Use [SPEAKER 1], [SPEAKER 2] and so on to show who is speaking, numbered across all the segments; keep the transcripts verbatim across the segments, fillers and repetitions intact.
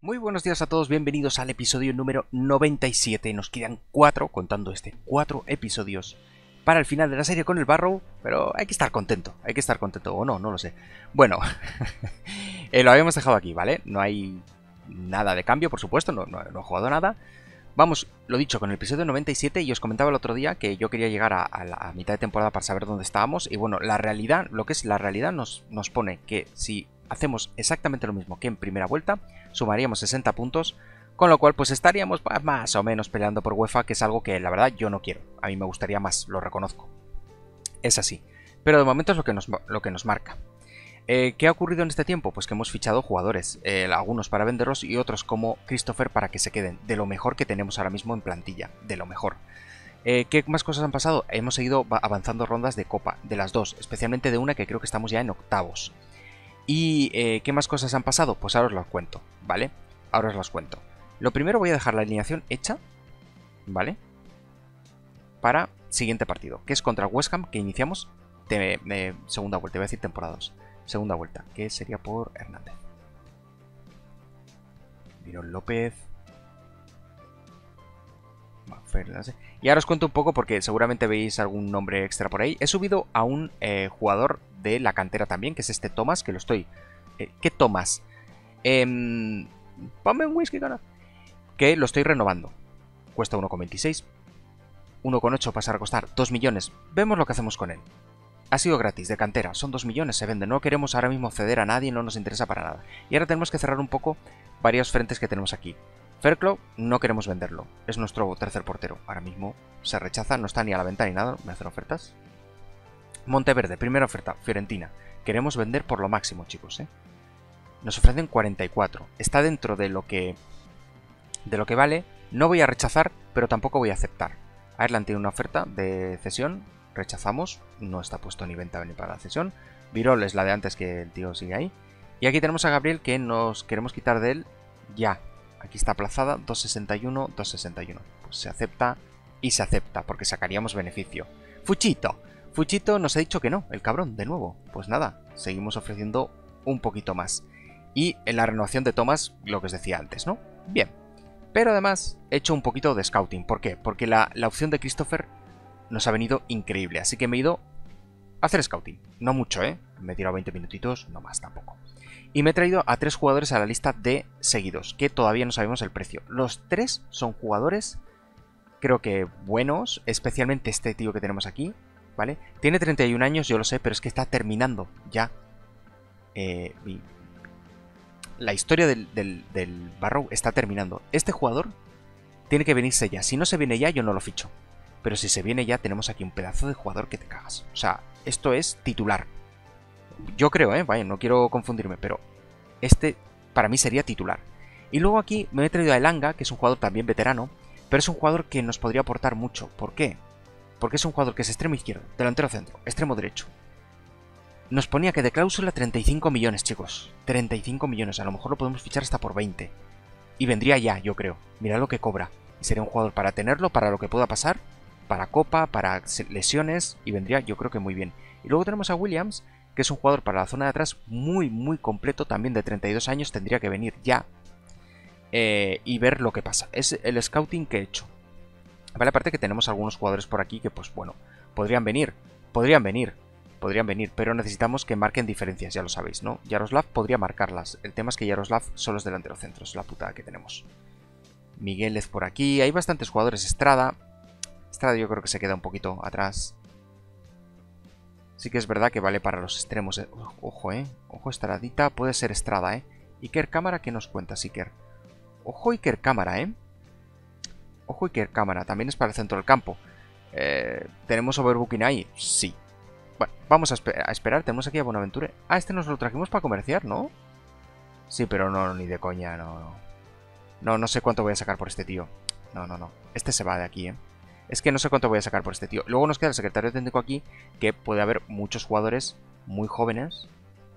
[SPEAKER 1] Muy buenos días a todos, bienvenidos al episodio número noventa y siete. Nos quedan cuatro, contando este, cuatro episodios para el final de la serie con el Barrow, pero hay que estar contento, hay que estar contento, o no, no lo sé. Bueno, eh, lo habíamos dejado aquí, ¿vale? No hay nada de cambio, por supuesto, no, no, no he jugado nada. Vamos, lo dicho, con el episodio noventa y siete, y os comentaba el otro día que yo quería llegar a, a la a mitad de temporada para saber dónde estábamos, y bueno, la realidad, lo que es la realidad nos, nos pone que si hacemos exactamente lo mismo que en primera vuelta, sumaríamos sesenta puntos, con lo cual pues estaríamos más o menos peleando por UEFA, que es algo que la verdad yo no quiero, a mí me gustaría más, lo reconozco, es así, pero de momento es lo que nos, lo que nos marca. Eh, ¿Qué ha ocurrido en este tiempo? Pues que hemos fichado jugadores, eh, algunos para venderlos y otros como Christopher para que se queden, de lo mejor que tenemos ahora mismo en plantilla, de lo mejor. Eh, ¿Qué más cosas han pasado? Hemos seguido avanzando rondas de Copa, de las dos, especialmente de una que creo que estamos ya en octavos. ¿Y eh, qué más cosas han pasado? Pues ahora os las cuento, ¿vale? Ahora os las cuento. Lo primero voy a dejar la alineación hecha, ¿vale? Para siguiente partido, que es contra West Ham, que iniciamos de, de segunda vuelta, voy a decir temporadas. Segunda vuelta, que sería por Hernández. Virón López. Y ahora os cuento un poco porque seguramente veis algún nombre extra por ahí. He subido a un eh, jugador de la cantera también, que es este Thomas, que lo estoy... Eh, ¿Qué Thomas? Eh, Ponme un whisky, cara. Que lo estoy renovando. Cuesta uno coma veintiséis. uno coma ocho pasa a costar dos millones. Vemos lo que hacemos con él. Ha sido gratis, de cantera, son dos millones, se vende. No queremos ahora mismo ceder a nadie, no nos interesa para nada. Y ahora tenemos que cerrar un poco varios frentes que tenemos aquí. Fairclough, no queremos venderlo, es nuestro tercer portero. Ahora mismo se rechaza, no está ni a la venta ni nada, me hacen ofertas. Monteverde, primera oferta, Fiorentina. Queremos vender por lo máximo, chicos, ¿eh? Nos ofrecen cuarenta y cuatro, está dentro de lo que, de lo que vale. No voy a rechazar, pero tampoco voy a aceptar. Ireland tiene una oferta de cesión. Rechazamos, no está puesto ni venta ni para la cesión. Virol es la de antes, que el tío sigue ahí. Y aquí tenemos a Gabriel, que nos queremos quitar de él ya. Aquí está aplazada, dos sesenta y uno, dos sesenta y uno. Pues se acepta y se acepta, porque sacaríamos beneficio. Fuchito, Fuchito nos ha dicho que no, el cabrón, de nuevo. Pues nada, seguimos ofreciendo un poquito más. Y en la renovación de Thomas, lo que os decía antes, ¿no? Bien. Pero además he hecho un poquito de scouting. ¿Por qué? Porque la, la opción de Christopher nos ha venido increíble, así que me he ido a hacer scouting. No mucho, ¿eh? Me he tirado veinte minutitos, no más tampoco. Y me he traído a tres jugadores a la lista de seguidos, que todavía no sabemos el precio. Los tres son jugadores, creo que buenos, especialmente este tío que tenemos aquí, ¿vale? Tiene treinta y un años, yo lo sé, pero es que está terminando ya eh, la historia del, del, del Barrow está terminando. Este jugador tiene que venirse ya. Si no se viene ya, yo no lo ficho. Pero si se viene ya, tenemos aquí un pedazo de jugador que te cagas. O sea, esto es titular. Yo creo, ¿eh? Vaya, no quiero confundirme, pero este para mí sería titular. Y luego aquí me he traído a Elanga, que es un jugador también veterano, pero es un jugador que nos podría aportar mucho. ¿Por qué? Porque es un jugador que es extremo izquierdo, delantero centro, extremo derecho. Nos ponía que de cláusula treinta y cinco millones, chicos. treinta y cinco millones, a lo mejor lo podemos fichar hasta por veinte. Y vendría ya, yo creo. Mirad lo que cobra. Y sería un jugador para tenerlo, para lo que pueda pasar, para Copa, para lesiones, y vendría yo creo que muy bien. Y luego tenemos a Williams, que es un jugador para la zona de atrás muy muy completo, también de treinta y dos años, tendría que venir ya eh, y ver lo que pasa. Es el scouting que he hecho. Vale, aparte que tenemos algunos jugadores por aquí que pues bueno, podrían venir, podrían venir, podrían venir, pero necesitamos que marquen diferencias, ya lo sabéis, ¿no? Yaroslav podría marcarlas, el tema es que Yaroslav solo es delantero centro, es la putada que tenemos. Miguel es por aquí, hay bastantes jugadores, Estrada... Estrada yo creo que se queda un poquito atrás. Sí que es verdad que vale para los extremos. Eh. Ojo, eh. Ojo, Estradita. Puede ser Estrada, eh. Iker Cámara, ¿qué nos cuenta, Iker? Ojo, Iker Cámara, eh. Ojo, Iker Cámara. También es para el centro del campo. Eh, ¿Tenemos overbooking ahí? Sí. Bueno, vamos a, esper a esperar. Tenemos aquí a Bonaventure. Ah, este nos lo trajimos para comerciar, ¿no? Sí, pero no, ni de coña, no, no. No, no sé cuánto voy a sacar por este tío. No, no, no. Este se va de aquí, eh. Es que no sé cuánto voy a sacar por este tío. Luego nos queda el secretario técnico aquí, que puede haber muchos jugadores muy jóvenes.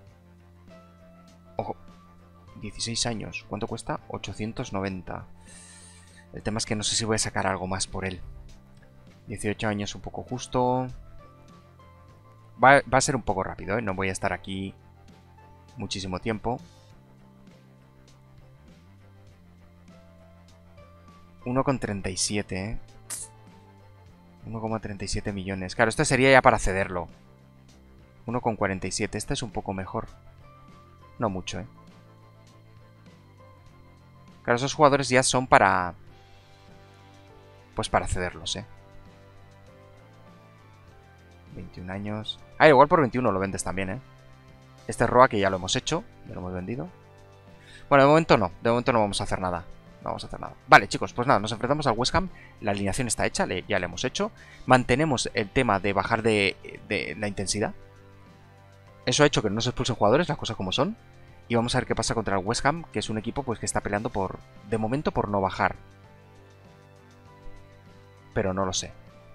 [SPEAKER 1] Ojo, dieciséis años. ¿Cuánto cuesta? ochocientos noventa. El tema es que no sé si voy a sacar algo más por él. dieciocho años un poco justo. Va, va a ser un poco rápido, ¿eh? No voy a estar aquí muchísimo tiempo. uno coma treinta y siete, ¿eh? uno coma treinta y siete millones. Claro, este sería ya para cederlo. uno coma cuarenta y siete. Este es un poco mejor. No mucho, ¿eh? Claro, esos jugadores ya son para... Pues para cederlos, ¿eh? veintiún años. Ah, igual por veintiuno lo vendes también, ¿eh? Este es Roa, que ya lo hemos hecho. Ya lo hemos vendido. Bueno, de momento no. De momento no vamos a hacer nada. No vamos a hacer nada. Vale, chicos, pues nada, nos enfrentamos al West Ham. La alineación está hecha, le, ya la hemos hecho. Mantenemos el tema de bajar de, de la intensidad. Eso ha hecho que no se expulsen jugadores, las cosas como son. Y vamos a ver qué pasa contra el West Ham, que es un equipo pues que está peleando por, de momento, por no bajar. Pero no lo sé.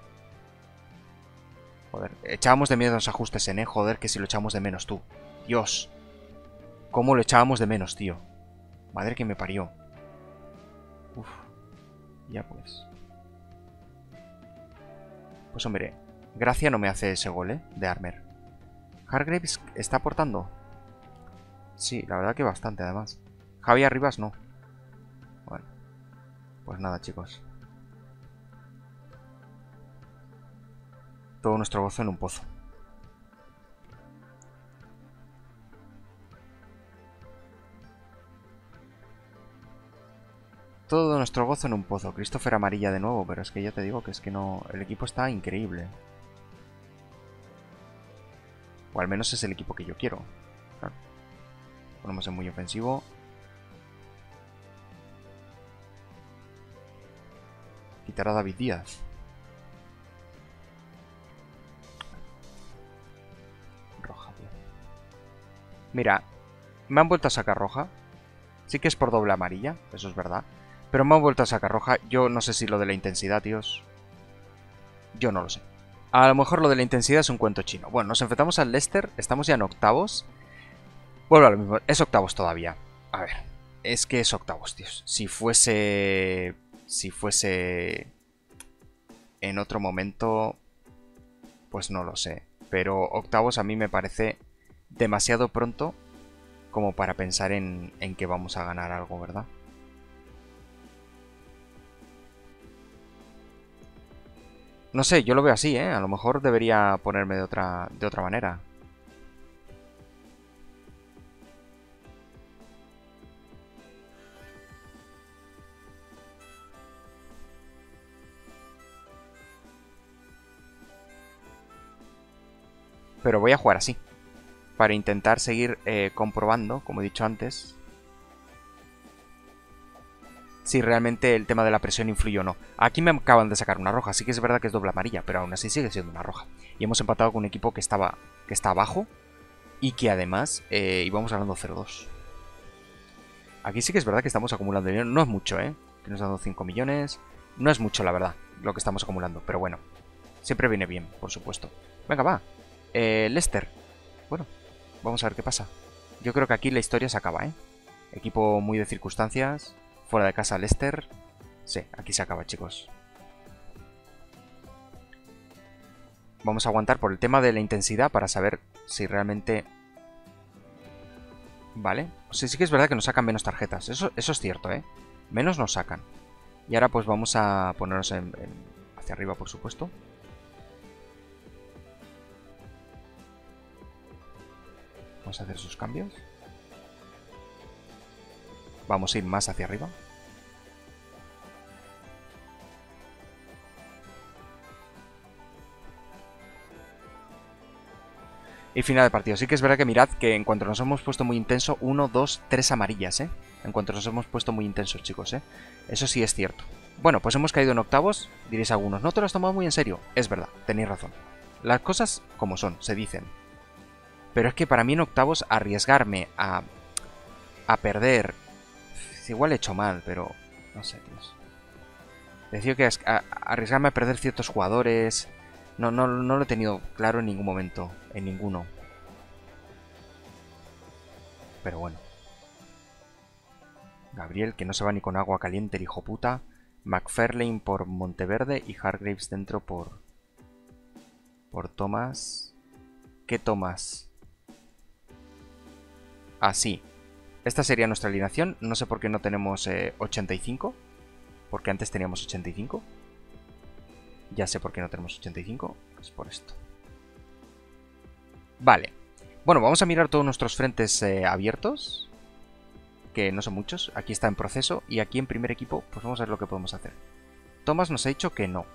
[SPEAKER 1] Joder, echábamos de menos los ajustes en, eh. Joder, que si lo echamos de menos, tú. Dios. ¿Cómo lo echábamos de menos, tío? Madre que me parió. Uf. Ya pues. Pues hombre, gracia no me hace ese gol, ¿eh? De Armer. Hargreaves está aportando. Sí, la verdad que bastante, además. Javi Arribas no. Bueno. Pues nada, chicos. Todo nuestro gozo en un pozo. Todo nuestro gozo en un pozo. Christopher amarilla de nuevo, pero es que ya te digo que es que no... El equipo está increíble. O al menos es el equipo que yo quiero. Claro. Ponemos en muy ofensivo. Quitar a David Díaz. Roja, tío. Mira, me han vuelto a sacar roja. Sí que es por doble amarilla, eso es verdad. Pero me han vuelto a sacar roja. Yo no sé si lo de la intensidad, tíos. Yo no lo sé. A lo mejor lo de la intensidad es un cuento chino. Bueno, nos enfrentamos al Leicester. Estamos ya en octavos. Vuelvo a lo mismo. Es octavos todavía. A ver. Es que es octavos, tíos. Si fuese... Si fuese... En otro momento... Pues no lo sé. Pero octavos a mí me parece demasiado pronto como para pensar en, en que vamos a ganar algo, ¿verdad? No sé, yo lo veo así, ¿eh? A lo mejor debería ponerme de otra, de otra manera. Pero voy a jugar así. Para intentar seguir eh, comprobando, como he dicho antes, si realmente el tema de la presión influye o no. Aquí me acaban de sacar una roja, sí que es verdad que es doble amarilla, pero aún así sigue siendo una roja. Y hemos empatado con un equipo que estaba que está abajo y que además eh, íbamos ganando cero dos. Aquí sí que es verdad que estamos acumulando dinero, no es mucho, ¿eh? Que nos han dado cinco millones, no es mucho la verdad lo que estamos acumulando, pero bueno, siempre viene bien, por supuesto. Venga, va, eh, Leicester, bueno, vamos a ver qué pasa. Yo creo que aquí la historia se acaba, ¿eh? Equipo muy de circunstancias. Fuera de casa Leicester. Sí, aquí se acaba, chicos. Vamos a aguantar por el tema de la intensidad para saber si realmente... Vale. Sí, sí que es verdad que nos sacan menos tarjetas. Eso, eso es cierto, ¿eh? Menos nos sacan. Y ahora pues vamos a ponernos en, en... hacia arriba, por supuesto. Vamos a hacer sus cambios. Vamos a ir más hacia arriba. Y final de partido. Sí que es verdad que mirad que en cuanto nos hemos puesto muy intenso, uno, dos, tres amarillas, ¿eh? En cuanto nos hemos puesto muy intensos, chicos, ¿eh? Eso sí es cierto. Bueno, pues hemos caído en octavos. Diréis algunos, no te lo has tomado muy en serio. Es verdad, tenéis razón. Las cosas como son, se dicen. Pero es que para mí en octavos arriesgarme a, a perder... Igual he hecho mal, pero... No sé, tíos. Decía que a, a arriesgarme a perder ciertos jugadores... No, no, no lo he tenido claro en ningún momento. En ninguno. Pero bueno. Gabriel, que no se va ni con agua caliente, el hijo puta. McFarlane por Monteverde y Hargreaves dentro por... Por Thomas. ¿Qué Thomas? Ah, sí. Esta sería nuestra alineación. No sé por qué no tenemos eh, ochenta y cinco. Porque antes teníamos ochenta y cinco. Ya sé por qué no tenemos ochenta y cinco. Es por esto. Vale. Bueno, vamos a mirar todos nuestros frentes eh, abiertos. Que no son muchos. Aquí está en proceso. Y aquí en primer equipo, pues vamos a ver lo que podemos hacer. Thomas nos ha dicho que no.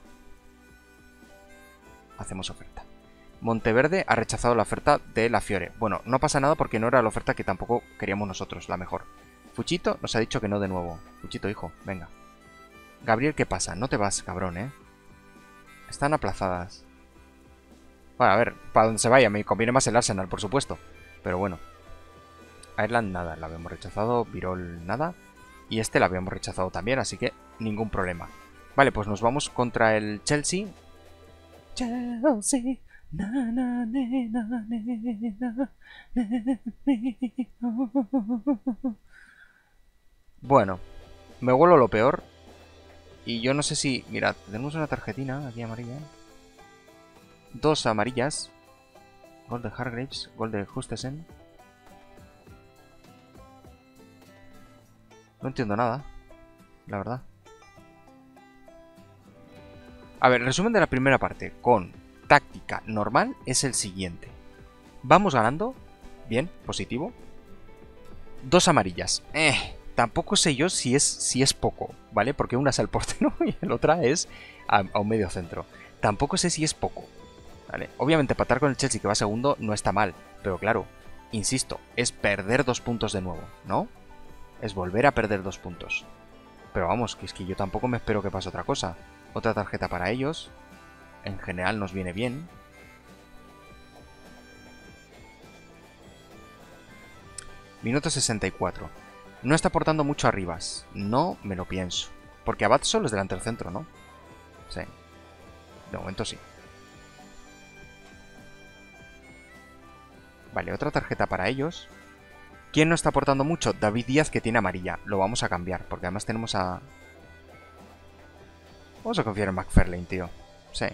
[SPEAKER 1] Hacemos oferta. Monteverde ha rechazado la oferta de la Fiore. Bueno, no pasa nada porque no era la oferta que tampoco queríamos nosotros, la mejor. Fuchito nos ha dicho que no de nuevo. Fuchito, hijo, venga. Gabriel, ¿qué pasa? No te vas, cabrón, ¿eh? Están aplazadas. Bueno, a ver, para donde se vaya, me conviene más el Arsenal, por supuesto. Pero bueno. Ireland, nada, la habíamos rechazado. Birol, nada. Y este la habíamos rechazado también, así que ningún problema. Vale, pues nos vamos contra el Chelsea. Chelsea. Na, na, ne, na, ne, na, ne, ne, no. Bueno, me huelo lo peor. Y yo no sé si... Mirad, tenemos una tarjetina aquí amarilla. Dos amarillas. Gol de Hargreaves, gol de Justesen. No entiendo nada, la verdad. A ver, el resumen de la primera parte con táctica normal es el siguiente. Vamos ganando. Bien, positivo. Dos amarillas. Eh, tampoco sé yo si es, si es poco, ¿vale? Porque una es al portero y la otra es a, a un medio centro. Tampoco sé si es poco, ¿vale? Obviamente empatar con el Chelsea que va segundo no está mal. Pero claro, insisto, es perder dos puntos de nuevo, ¿no? Es volver a perder dos puntos. Pero vamos, que es que yo tampoco me espero que pase otra cosa. Otra tarjeta para ellos. En general nos viene bien. Minuto sesenta y cuatro. No está aportando mucho a Rivas. No me lo pienso. Porque Abad solo es delante del centro, ¿no? Sí. De momento sí. Vale, otra tarjeta para ellos. ¿Quién no está aportando mucho? David Díaz, que tiene amarilla. Lo vamos a cambiar, porque además tenemos a... Vamos a confiar en McFarlane, tío. Sí.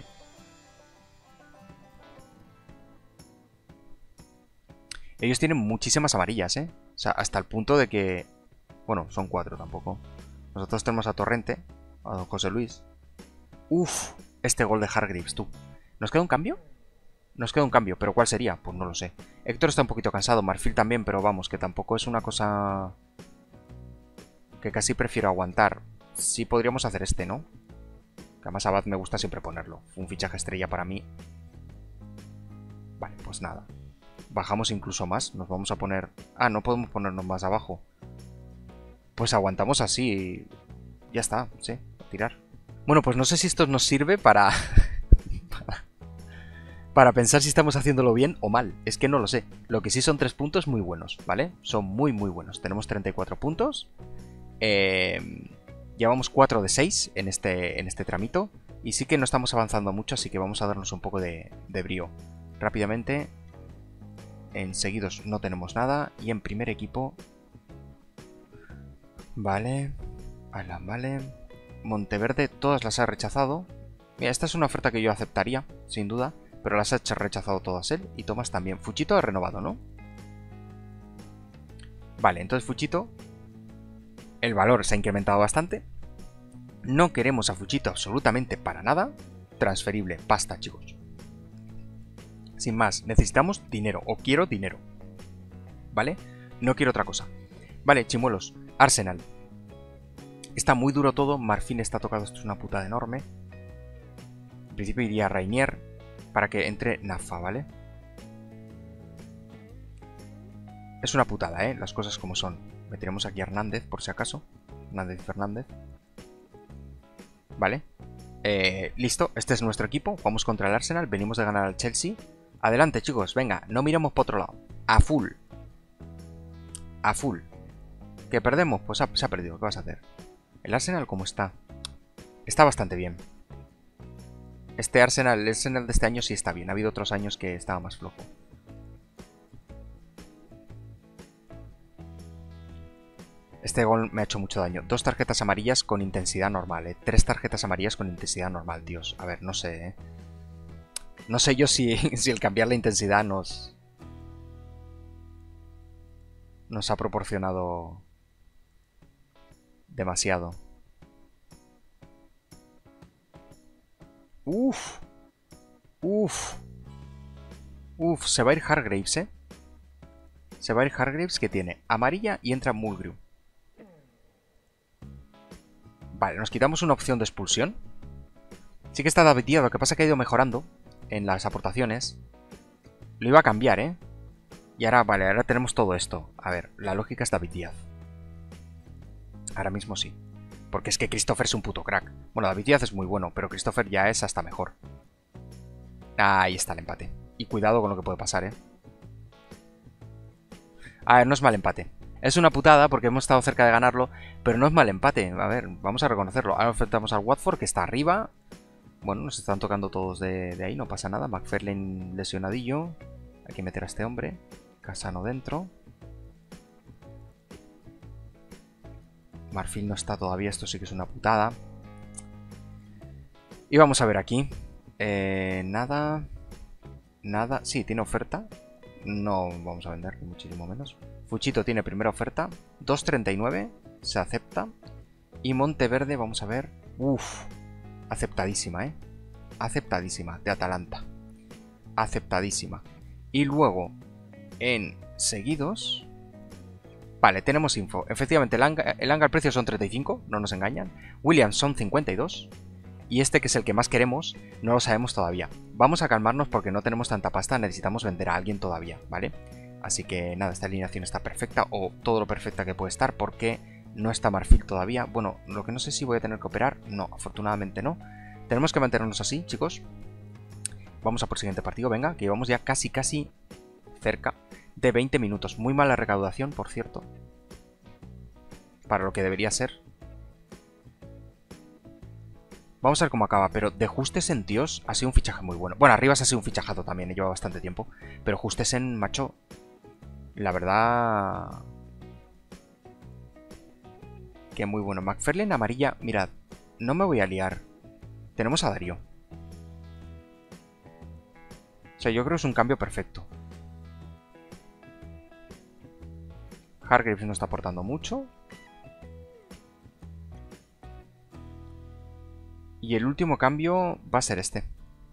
[SPEAKER 1] Ellos tienen muchísimas amarillas, ¿eh? O sea, hasta el punto de que... Bueno, son cuatro tampoco. Nosotros tenemos a Torrente, a don José Luis. Uf, este gol de Hargreaves, tú. ¿Nos queda un cambio? Nos queda un cambio, pero ¿cuál sería? Pues no lo sé. Héctor está un poquito cansado, Marfil también, pero vamos, que tampoco es una cosa... que casi prefiero aguantar. Sí podríamos hacer este, ¿no? Que además Abad me gusta siempre ponerlo. Fue un fichaje estrella para mí. Vale, pues nada. Bajamos incluso más. Nos vamos a poner... Ah, no podemos ponernos más abajo. Pues aguantamos así y... Ya está, sí, a tirar. Bueno, pues no sé si esto nos sirve para... para... para pensar si estamos haciéndolo bien o mal. Es que no lo sé. Lo que sí son tres puntos muy buenos, ¿vale? Son muy, muy buenos. Tenemos treinta y cuatro puntos. Eh... Llevamos cuatro de seis en este, en este tramito. Y sí que no estamos avanzando mucho, así que vamos a darnos un poco de, de brío. Rápidamente. En seguidos no tenemos nada. Y en primer equipo... Vale. Alan, vale. Monteverde, todas las ha rechazado. Mira, esta es una oferta que yo aceptaría, sin duda. Pero las ha rechazado todas él. Y Tomás también. Fuchito ha renovado, ¿no? Vale, entonces Fuchito... El valor se ha incrementado bastante. No queremos a Fuchito absolutamente para nada. Transferible, pasta, chicos. Sin más, necesitamos dinero. O quiero dinero. ¿Vale? No quiero otra cosa. Vale, chimuelos. Arsenal. Está muy duro todo. Marfil está tocado. Esto es una putada enorme. En principio iría a Rainier para que entre Nafa, ¿vale? Es una putada, ¿eh? Las cosas como son. Meteremos aquí a Hernández, por si acaso. Hernández y Fernández. Vale. Eh, listo, este es nuestro equipo. Vamos contra el Arsenal. Venimos de ganar al Chelsea. Adelante, chicos. Venga, no miremos por otro lado. A full. A full. ¿Que perdemos? Pues ha, se ha perdido. ¿Qué vas a hacer? ¿El Arsenal cómo está? Está bastante bien. Este Arsenal, el Arsenal de este año sí está bien. Ha habido otros años que estaba más flojo. Este gol me ha hecho mucho daño. Dos tarjetas amarillas con intensidad normal, ¿eh? Tres tarjetas amarillas con intensidad normal, tíos. A ver, no sé, ¿eh? No sé yo si, si el cambiar la intensidad nos... Nos ha proporcionado... demasiado. Uf. Uf. Uf, se va a ir Hargraves, ¿eh? Se va a ir Hargraves, que tiene amarilla y entra Mulgrew. Vale, nos quitamos una opción de expulsión. Sí que está David Díaz, lo que pasa es que ha ido mejorando en las aportaciones. Lo iba a cambiar, ¿eh? Y ahora, vale, ahora tenemos todo esto. A ver, la lógica es David Díaz. Ahora mismo sí. Porque es que Christopher es un puto crack. Bueno, David Díaz es muy bueno, pero Christopher ya es hasta mejor. Ahí está el empate. Y cuidado con lo que puede pasar, ¿eh? A ver, no es mal empate. Es una putada porque hemos estado cerca de ganarlo, pero no es mal empate. A ver, vamos a reconocerlo. Ahora enfrentamos al Watford, que está arriba. Bueno, nos están tocando todos de, de ahí, no pasa nada. McFarlane lesionadillo. Hay que meter a este hombre. Casano dentro. Marfil no está todavía, esto sí que es una putada. Y vamos a ver aquí. Eh, nada. Nada. Sí, tiene oferta. No vamos a vender, ni muchísimo menos. Fuchito tiene primera oferta. dos treinta y nueve. Se acepta. Y Monteverde, vamos a ver. Uff. Aceptadísima, ¿eh? Aceptadísima. De Atalanta. Aceptadísima. Y luego, en seguidos... Vale, tenemos info. Efectivamente, el Anga, el Anga, el precio son treinta y cinco, no nos engañan. Williams son cincuenta y dos. Y este, que es el que más queremos, no lo sabemos todavía. Vamos a calmarnos porque no tenemos tanta pasta, necesitamos vender a alguien todavía, ¿vale? Así que nada, esta alineación está perfecta, o todo lo perfecta que puede estar, porque no está Marfil todavía. Bueno, lo que no sé si voy a tener que operar, no, afortunadamente no. Tenemos que mantenernos así, chicos. Vamos a por el siguiente partido, venga, que llevamos ya casi, casi cerca de veinte minutos. Muy mala recaudación, por cierto, para lo que debería ser. Vamos a ver cómo acaba, pero de Justesen, tíos, ha sido un fichaje muy bueno. Bueno, Arribas ha sido un fichajazo también, lleva bastante tiempo. Pero Justesen, macho, la verdad... que muy bueno. McFarlane amarilla, mirad, no me voy a liar. Tenemos a Darío. O sea, yo creo que es un cambio perfecto. Hargreaves no está aportando mucho. Y el último cambio va a ser este.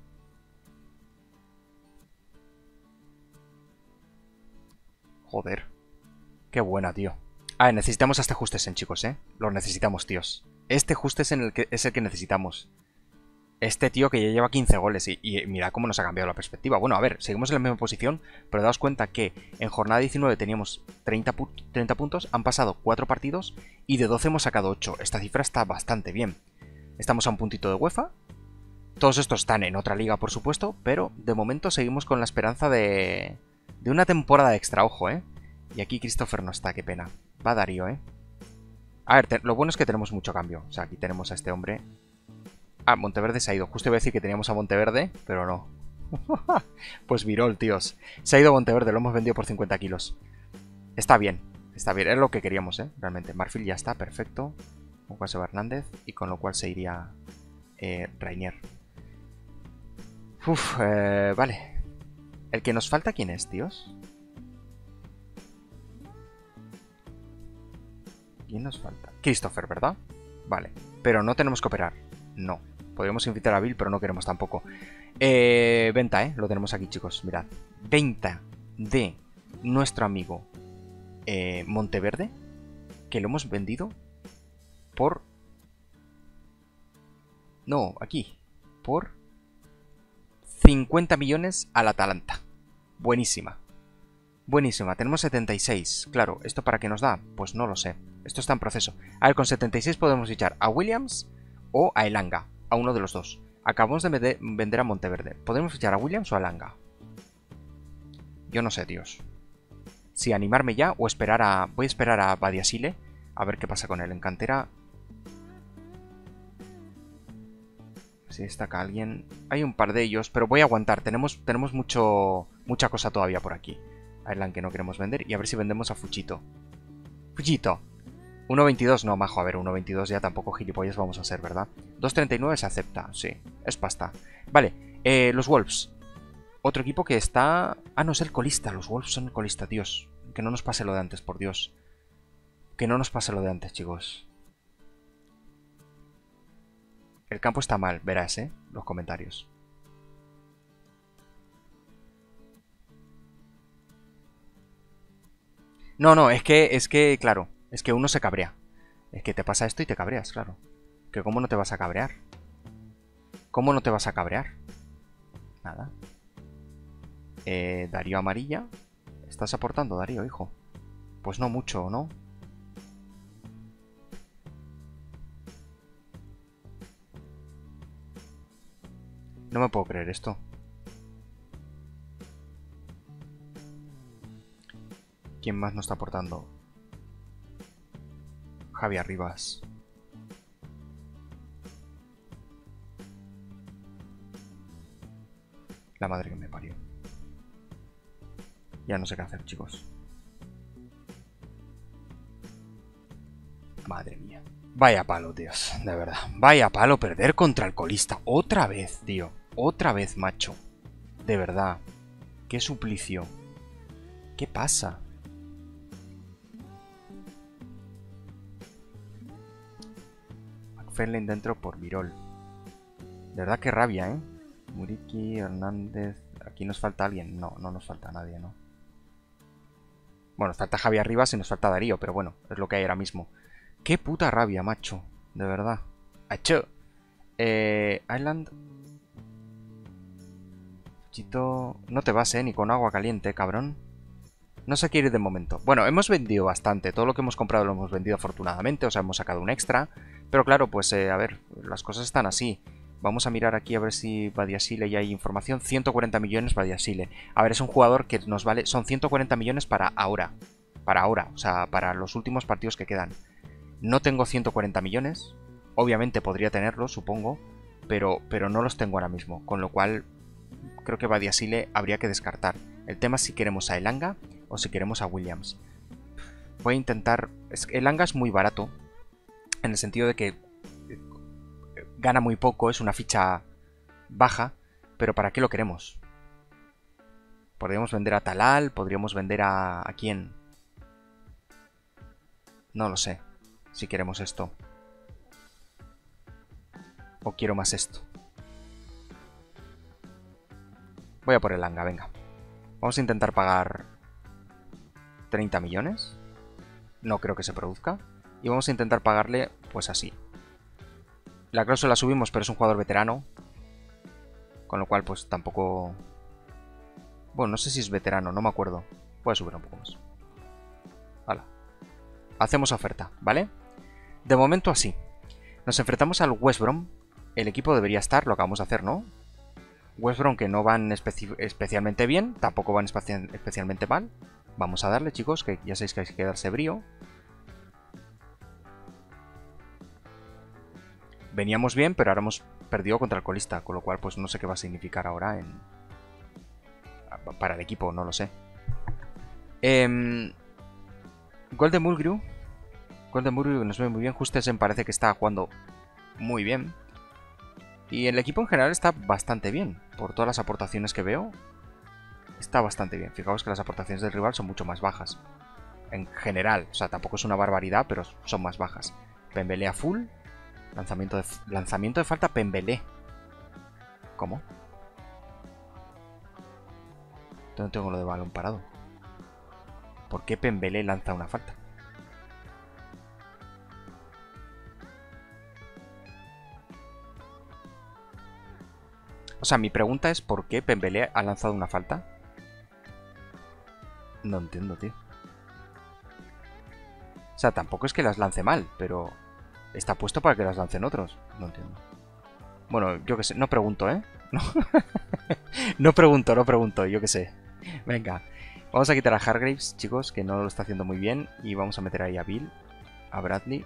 [SPEAKER 1] Joder. Qué buena, tío. A ver, necesitamos a este Justesen, chicos, ¿eh? Lo necesitamos, tíos. Este Justesen el que, es el que necesitamos. Este tío que ya lleva quince goles. Y, y mira cómo nos ha cambiado la perspectiva. Bueno, a ver, seguimos en la misma posición. Pero daos cuenta que en jornada diecinueve teníamos treinta, treinta puntos. Han pasado cuatro partidos. Y de doce hemos sacado ocho. Esta cifra está bastante bien. Estamos a un puntito de UEFA. Todos estos están en otra liga, por supuesto. Pero de momento seguimos con la esperanza de... de una temporada extra, ojo, ¿eh? Y aquí Christopher no está, qué pena. Va Darío, ¿eh? A ver, te... lo bueno es que tenemos mucho cambio. O sea, aquí tenemos a este hombre. Ah, Monteverde se ha ido. Justo iba a decir que teníamos a Monteverde, pero no. Pues Virol, tíos. Se ha ido a Monteverde, lo hemos vendido por cincuenta kilos. Está bien, está bien. Es lo que queríamos, ¿eh? Realmente. Marfil ya está, perfecto. Con lo cual se va Hernández y con lo cual se iría eh, Rainier. Uf, eh, vale. ¿El que nos falta quién es, tíos? ¿Quién nos falta? Christopher, ¿verdad? Vale. Pero no tenemos que operar. No. Podríamos invitar a Bill, pero no queremos tampoco. Eh, venta, ¿eh? Lo tenemos aquí, chicos. Mirad. Venta de nuestro amigo eh, Monteverde. Que lo hemos vendido por... No, aquí. Por cincuenta millones al Atalanta. Buenísima. Buenísima. Tenemos setenta y seis. Claro, ¿esto para qué nos da? Pues no lo sé. Esto está en proceso. A ver, con setenta y seis podemos fichar a Williams o a Elanga. A uno de los dos. Acabamos de vender a Monteverde. ¿Podemos fichar a Williams o a Elanga? Yo no sé, tíos. Si animarme ya o esperar a... Voy a esperar a Badiasile. A ver qué pasa con él. En cantera... Si destaca alguien... Hay un par de ellos, pero voy a aguantar. Tenemos, tenemos mucho, mucha cosa todavía por aquí. A Erlang que no queremos vender. Y a ver si vendemos a Fuchito. Fuchito. uno veintidós, no, majo. A ver, uno veintidós ya tampoco gilipollas vamos a ser, ¿verdad? dos treinta y nueve se acepta, sí. Es pasta. Vale, eh, los Wolves. Otro equipo que está... Ah, no, es el colista. Los Wolves son el colista, Dios. Que no nos pase lo de antes, por Dios. Que no nos pase lo de antes, chicos. El campo está mal, verás, ¿eh? Los comentarios. No, no, es que, es que, claro, es que uno se cabrea. Es que te pasa esto y te cabreas, claro. Que cómo no te vas a cabrear. ¿Cómo no te vas a cabrear? Nada. Eh, Darío amarilla. ¿Estás aportando, Darío, hijo? Pues no mucho, ¿no? No me puedo creer esto. ¿Quién más nos está aportando? Javi Arribas. La madre que me parió. Ya no sé qué hacer, chicos. Madre mía. Vaya palo, tíos. De verdad. Vaya palo perder contra el colista. Otra vez, tío. Otra vez, macho. De verdad. Qué suplicio. ¿Qué pasa? McFarlane dentro por Virol. De verdad que rabia, ¿eh? Muriqui, Hernández... Aquí nos falta alguien. No, no nos falta nadie, ¿no? Bueno, nos falta Javi Arribas y nos falta Darío, pero bueno, es lo que hay ahora mismo. Qué puta rabia, macho. De verdad. ¡Acho! Eh... Island... Chito... No te vas, ¿eh? Ni con agua caliente, cabrón. No se quiere ir de momento. Bueno, hemos vendido bastante. Todo lo que hemos comprado lo hemos vendido afortunadamente. O sea, hemos sacado un extra. Pero claro, pues, eh, a ver, las cosas están así. Vamos a mirar aquí a ver si Badiashile ya hay información. ciento cuarenta millones Badiashile. A ver, es un jugador que nos vale... Son ciento cuarenta millones para ahora. Para ahora. O sea, para los últimos partidos que quedan. No tengo ciento cuarenta millones. Obviamente podría tenerlos, supongo. Pero, pero no los tengo ahora mismo. Con lo cual, creo que Badiashile habría que descartar. El tema es si queremos a Elanga o si queremos a Williams. Voy a intentar... Elanga es muy barato. En el sentido de que gana muy poco, es una ficha baja, pero ¿para qué lo queremos? Podríamos vender a Talal, podríamos vender a... ¿A quién? No lo sé, si queremos esto. O quiero más esto. Voy a por el Elanga, venga. Vamos a intentar pagar treinta millones. No creo que se produzca. Y vamos a intentar pagarle, pues así. La cláusula la subimos, pero es un jugador veterano. Con lo cual, pues tampoco... Bueno, no sé si es veterano, no me acuerdo. Voy a subir un poco más. Hala. Hacemos oferta, ¿vale? De momento así. Nos enfrentamos al West Brom. El equipo debería estar, lo acabamos de hacer, ¿no? West Brom que no van especi especialmente bien, tampoco van espe especialmente mal. Vamos a darle, chicos, que ya sabéis que hay que quedarse brío. Veníamos bien, pero ahora hemos perdido contra el colista, con lo cual pues no sé qué va a significar ahora en... para el equipo, no lo sé. Eh... Gol de Mulgrew. Gol de Mulgrew que nos ve muy bien. Justesen parece que está jugando muy bien. Y el equipo en general está bastante bien. Por todas las aportaciones que veo, está bastante bien. Fijaos que las aportaciones del rival son mucho más bajas. En general, o sea, tampoco es una barbaridad, pero son más bajas. Pembele a full. Lanzamiento de, lanzamiento de falta Pembele. ¿Cómo? ¿Dónde tengo lo de balón parado? ¿Por qué Pembele lanza una falta? O sea, mi pregunta es ¿por qué Pembele ha lanzado una falta? No entiendo, tío. O sea, tampoco es que las lance mal, pero... está puesto para que las lancen otros. No entiendo. Bueno, yo qué sé. No pregunto, ¿eh? No, no pregunto, no pregunto. Yo qué sé. Venga. Vamos a quitar a Hargreaves, chicos, que no lo está haciendo muy bien. Y vamos a meter ahí a Bill. A Bradley.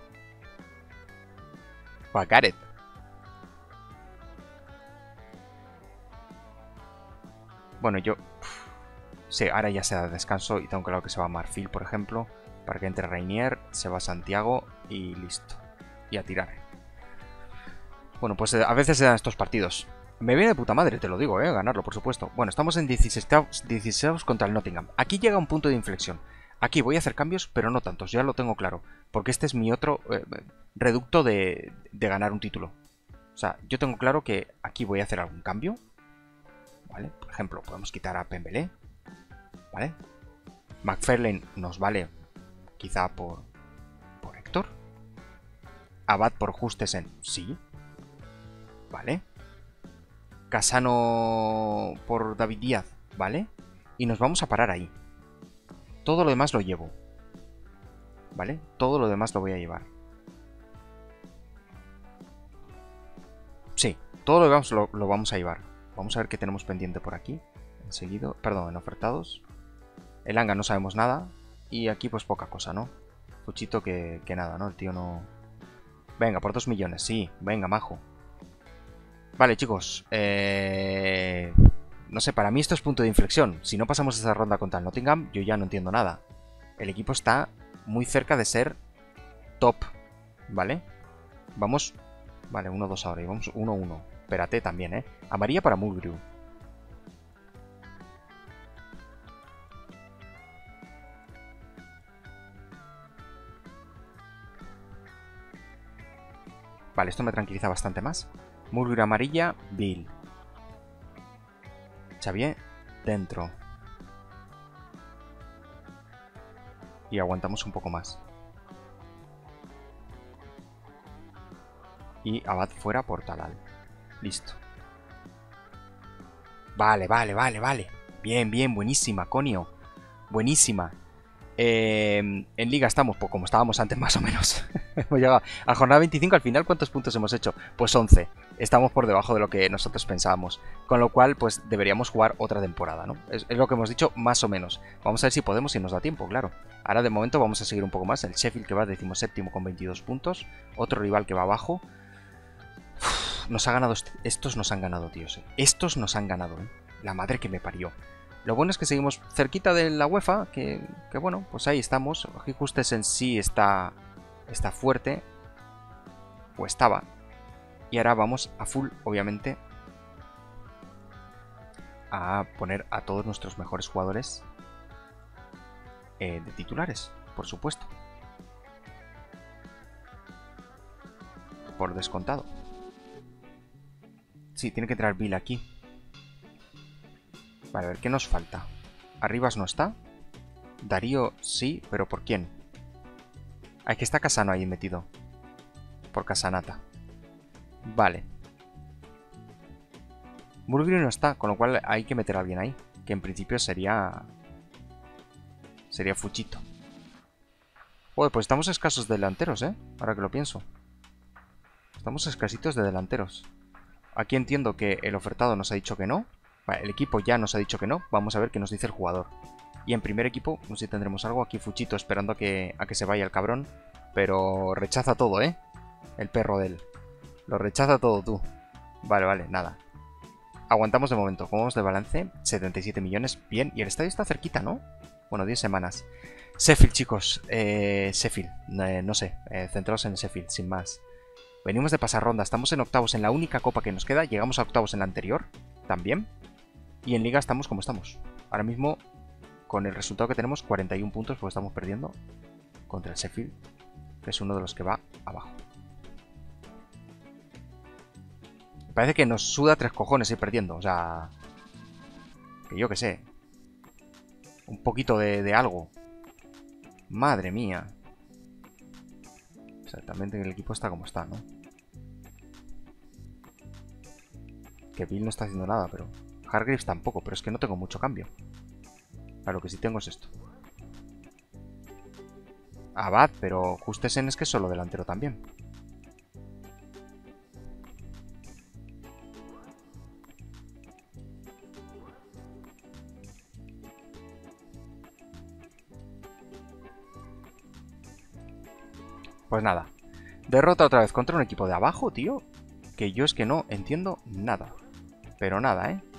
[SPEAKER 1] O a Gareth. Bueno, yo... Uf, sí, ahora ya se da descanso. Y tengo claro que se va a Marfil, por ejemplo. Para que entre Rainier. Se va a Santiago. Y listo. Y a tirar. Bueno, pues a veces se dan estos partidos. Me viene de puta madre, te lo digo, ¿eh? Ganarlo, por supuesto. Bueno, estamos en dieciséis contra el Nottingham. Aquí llega un punto de inflexión. Aquí voy a hacer cambios, pero no tantos, ya lo tengo claro. Porque este es mi otro eh, reducto de, de ganar un título. O sea, yo tengo claro que aquí voy a hacer algún cambio. ¿Vale? Por ejemplo, podemos quitar a Pembele. ¿Vale? McFarlane nos vale quizá por, por Héctor. Abad por Justesen, sí. ¿Vale? Casano por David Díaz, ¿vale? Y nos vamos a parar ahí. Todo lo demás lo llevo. ¿Vale? Todo lo demás lo voy a llevar. Sí, todo lo demás lo, lo vamos a llevar. Vamos a ver qué tenemos pendiente por aquí. Enseguida, perdón, en ofertados. El Anga no sabemos nada. Y aquí pues poca cosa, ¿no? Fuchito que, que nada, ¿no? El tío no... Venga, por dos millones, sí. Venga, majo. Vale, chicos. Eh... No sé, para mí esto es punto de inflexión. Si no pasamos esa ronda contra el Nottingham, yo ya no entiendo nada. El equipo está muy cerca de ser top. ¿Vale? Vamos... Vale, uno dos ahora. Y vamos uno uno. Espérate también, ¿eh? Amarilla para Mulgrew. Vale, esto me tranquiliza bastante más. Mulgrew amarilla, Bill. Xavier, dentro. Y aguantamos un poco más. Y Abad fuera por Talal. Listo. Vale, vale, vale, vale. Bien, bien, buenísima, Conio. Buenísima. Eh, en Liga estamos, pues como estábamos antes más o menos. Hemos llegado a jornada veinticinco, al final, ¿cuántos puntos hemos hecho? Pues once. Estamos por debajo de lo que nosotros pensábamos. Con lo cual, pues deberíamos jugar otra temporada, ¿no? Es, es lo que hemos dicho, más o menos. Vamos a ver si podemos y nos da tiempo, claro. Ahora de momento vamos a seguir un poco más. El Sheffield que va decimoséptimo con veintidós puntos. Otro rival que va abajo. Uf, nos ha ganado... Estos nos han ganado, tíos. ¿eh? Estos nos han ganado, ¿eh? La madre que me parió. Lo bueno es que seguimos cerquita de la UEFA, que, que bueno, pues ahí estamos. Aquí Justes en sí está, está fuerte, o estaba. Y ahora vamos a full, obviamente, a poner a todos nuestros mejores jugadores eh, de titulares, por supuesto. Por descontado. Sí, tiene que entrar Bill aquí. Vale, a ver, ¿qué nos falta? Arribas no está. Darío sí, pero ¿por quién? Hay que está Casano ahí metido. Por Casanata. Vale. Mulgrew no está, con lo cual hay que meter a alguien ahí. Que en principio sería... Sería Fuchito. Joder, pues estamos escasos de delanteros, ¿eh? Ahora que lo pienso. Estamos escasitos de delanteros. Aquí entiendo que el ofertado nos ha dicho que no. Vale, el equipo ya nos ha dicho que no. Vamos a ver qué nos dice el jugador. Y en primer equipo, no sé si tendremos algo. Aquí Fuchito esperando a que, a que se vaya el cabrón. Pero rechaza todo, ¿eh? El perro de él. Lo rechaza todo tú. Vale, vale, nada. Aguantamos de momento. ¿Cómo vamos de balance? setenta y siete millones. Bien. Y el estadio está cerquita, ¿no? Bueno, diez semanas. Sheffield, chicos. Eh, Sheffield. Eh, no sé. Eh, centrados en Sheffield, sin más. Venimos de pasar ronda. Estamos en octavos en la única copa que nos queda. Llegamos a octavos en la anterior. También. Y en liga estamos como estamos. Ahora mismo, con el resultado que tenemos, cuarenta y uno puntos, porque estamos perdiendo contra el Sheffield, que es uno de los que va abajo. Me parece que nos suda tres cojones ir perdiendo. O sea, que yo que sé. Un poquito de, de algo. Madre mía. Exactamente, el equipo está como está, ¿no? Que Bill no está haciendo nada, pero... Hargreaves tampoco, pero es que no tengo mucho cambio. Claro, lo que sí tengo es esto. Abad, pero Justesen es que es solo delantero también. Pues nada. Derrota otra vez contra un equipo de abajo, tío. Que yo es que no entiendo nada. Pero nada, ¿eh?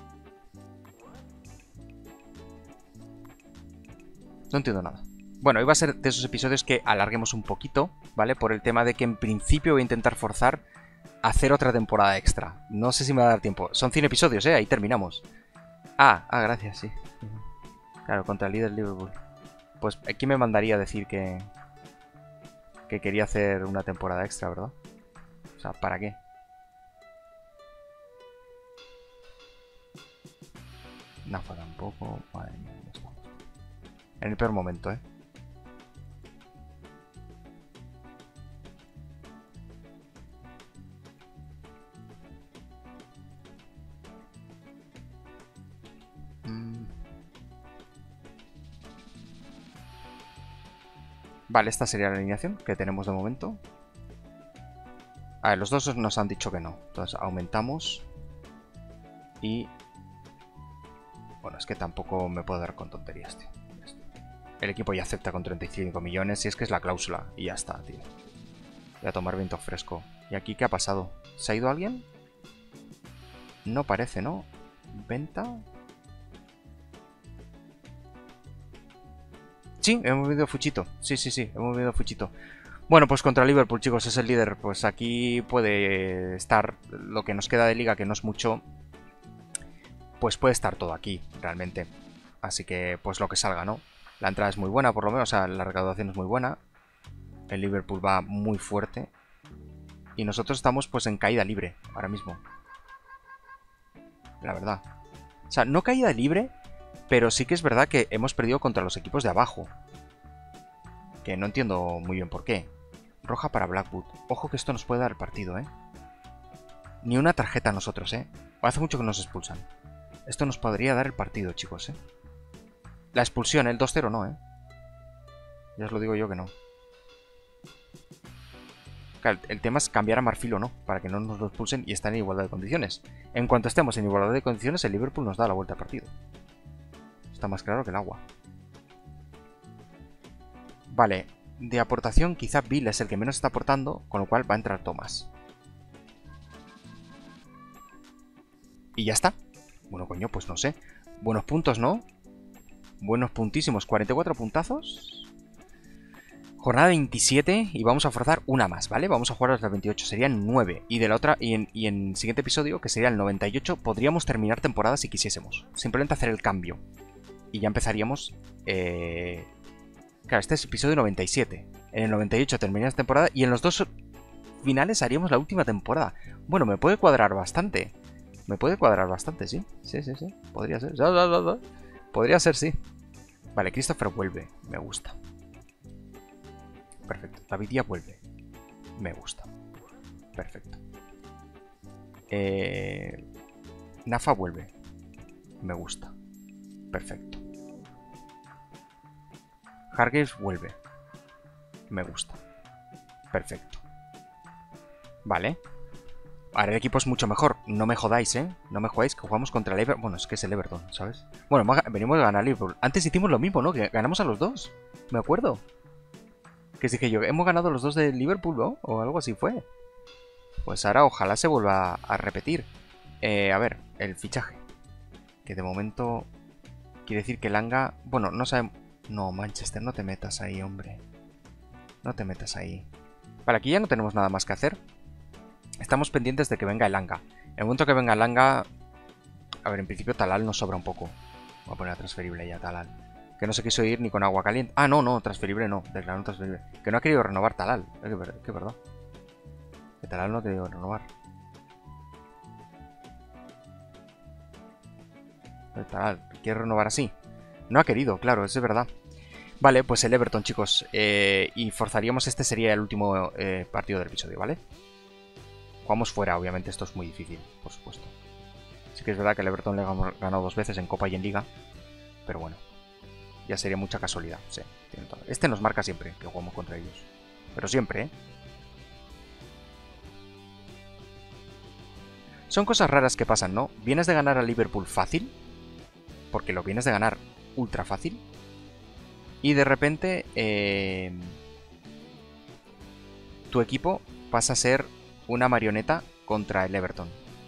[SPEAKER 1] No entiendo nada. Bueno, hoy va a ser de esos episodios que alarguemos un poquito, ¿vale? Por el tema de que en principio voy a intentar forzar a hacer otra temporada extra. No sé si me va a dar tiempo. Son cien episodios, ¿eh? Ahí terminamos. Ah, ah, gracias, sí. Claro, contra el líder Liverpool. Pues aquí me mandaría a decir que... Que quería hacer una temporada extra, ¿verdad? O sea, ¿para qué? Nafa tampoco. Madre mía, ya estamos. En el peor momento, ¿eh? Mm. Vale, esta sería la alineación que tenemos de momento. A ver, los dos nos han dicho que no. Entonces aumentamos. Y... bueno, es que tampoco me puedo dar con tonterías, tío. El equipo ya acepta con treinta y cinco millones y es que es la cláusula. Y ya está, tío. Voy a tomar viento fresco. ¿Y aquí qué ha pasado? ¿Se ha ido alguien? No parece, ¿no? ¿Venta? Sí, hemos movido Fuchito. Sí, sí, sí, hemos movido Fuchito. Bueno, pues contra Liverpool, chicos, es el líder. Pues aquí puede estar lo que nos queda de liga, que no es mucho. Pues puede estar todo aquí, realmente. Así que, pues lo que salga, ¿no? La entrada es muy buena, por lo menos. O sea, la recaudación es muy buena. El Liverpool va muy fuerte. Y nosotros estamos, pues, en caída libre, ahora mismo. La verdad. O sea, no caída libre, pero sí que es verdad que hemos perdido contra los equipos de abajo. Que no entiendo muy bien por qué. Roja para Blackwood. Ojo que esto nos puede dar el partido, ¿eh? Ni una tarjeta a nosotros, ¿eh? Hace mucho que nos expulsan. Esto nos podría dar el partido, chicos, ¿eh? La expulsión, el dos cero no, ¿eh? Ya os lo digo yo que no. Claro, el tema es cambiar a Marfil o no, para que no nos lo expulsen y estén en igualdad de condiciones. En cuanto estemos en igualdad de condiciones, el Liverpool nos da la vuelta al partido. Está más claro que el agua. Vale, de aportación quizá Bill es el que menos está aportando, con lo cual va a entrar Thomas. Y ya está. Bueno, coño, pues no sé. Buenos puntos, ¿no? Buenos puntísimos. cuarenta y cuatro puntazos. Jornada veintisiete y vamos a forzar una más, ¿vale? Vamos a jugar hasta las veintiocho. Serían nueve. Y de la otra, y en, y en el siguiente episodio, que sería el noventa y ocho, podríamos terminar temporada si quisiésemos. Simplemente hacer el cambio. Y ya empezaríamos... Eh... Claro, este es episodio noventa y siete. En el noventa y ocho terminaríamos temporada y en los dos finales haríamos la última temporada. Bueno, me puede cuadrar bastante. Me puede cuadrar bastante, sí. Sí, sí, sí. Podría ser. Podría ser, sí. Vale, Christopher vuelve. Me gusta. Perfecto. David ya vuelve. Me gusta. Perfecto. Eh... Nafa vuelve. Me gusta. Perfecto. Hargreaves vuelve. Me gusta. Perfecto. Vale. Ahora el equipo es mucho mejor. No me jodáis, ¿eh? No me jodáis que jugamos contra el Everton. Bueno, es que es el Everton, ¿sabes? Bueno, venimos a ganar Liverpool. Antes hicimos lo mismo, ¿no? Que ganamos a los dos. Me acuerdo. Que dije yo, hemos ganado los dos de Liverpool, ¿no? O algo así fue. Pues ahora ojalá se vuelva a repetir. Eh, a ver, el fichaje. Que de momento quiere decir que Langa... Bueno, no sabemos... No, Manchester, no te metas ahí, hombre. No te metas ahí. Vale, aquí ya no tenemos nada más que hacer. Estamos pendientes de que venga el Langa. En el momento que venga el Langa... A ver, en principio Talal nos sobra un poco. Voy a poner a transferible ya, Talal. Que no se quiso ir ni con agua caliente. Ah, no, no, transferible no. Declaró transferible. Que no ha querido renovar Talal. Es que, es que verdad. Que Talal no ha querido renovar. Talal, ¿quiere renovar así? No ha querido, claro, es de verdad. Vale, pues el Everton, chicos. Eh, y forzaríamos, este sería el último eh, partido del episodio, ¿vale? Jugamos fuera, obviamente esto es muy difícil, por supuesto. Sí que es verdad que el Everton le ha ganado dos veces en Copa y en Liga. Pero bueno, ya sería mucha casualidad, sí. Este nos marca siempre que jugamos contra ellos. Pero siempre, ¿eh? Son cosas raras que pasan, ¿no? Vienes de ganar a Liverpool fácil. Porque lo vienes de ganar ultra fácil. Y de repente eh, tu equipo pasa a ser una marioneta contra el Everton.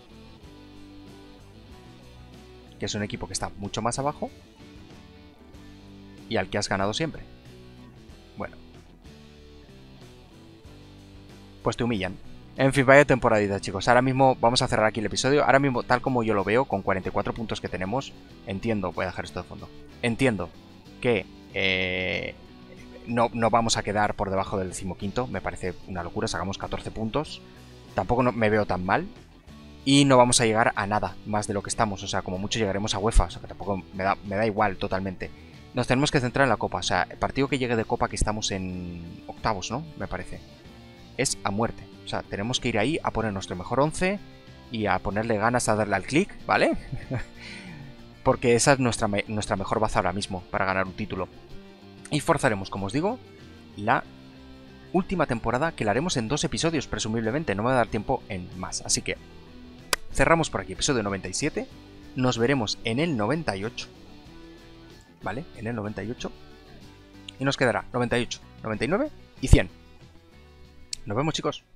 [SPEAKER 1] Que es un equipo que está mucho más abajo y al que has ganado siempre. Bueno. Pues te humillan. En fin, vaya temporadita, chicos. Ahora mismo vamos a cerrar aquí el episodio. Ahora mismo, tal como yo lo veo, con cuarenta y cuatro puntos que tenemos, entiendo, voy a dejar esto de fondo, entiendo que eh, no, no vamos a quedar por debajo del decimoquinto. Me parece una locura, sacamos catorce puntos. Tampoco no, me veo tan mal. Y no vamos a llegar a nada más de lo que estamos. O sea, como mucho llegaremos a UEFA. O sea, que tampoco me da, me da igual totalmente. Nos tenemos que centrar en la Copa. O sea, el partido que llegue de Copa, que estamos en octavos, ¿no? Me parece. Es a muerte. O sea, tenemos que ir ahí a poner nuestro mejor once y a ponerle ganas a darle al clic, ¿vale? Porque esa es nuestra, me nuestra mejor baza ahora mismo para ganar un título. Y forzaremos, como os digo, la última temporada, que la haremos en dos episodios, presumiblemente. No me va a dar tiempo en más. Así que cerramos por aquí, episodio noventa y siete. Nos veremos en el noventa y ocho. ¿Vale? En el noventa y ocho. Y nos quedará noventa y ocho, noventa y nueve y cien. Nos vemos, chicos.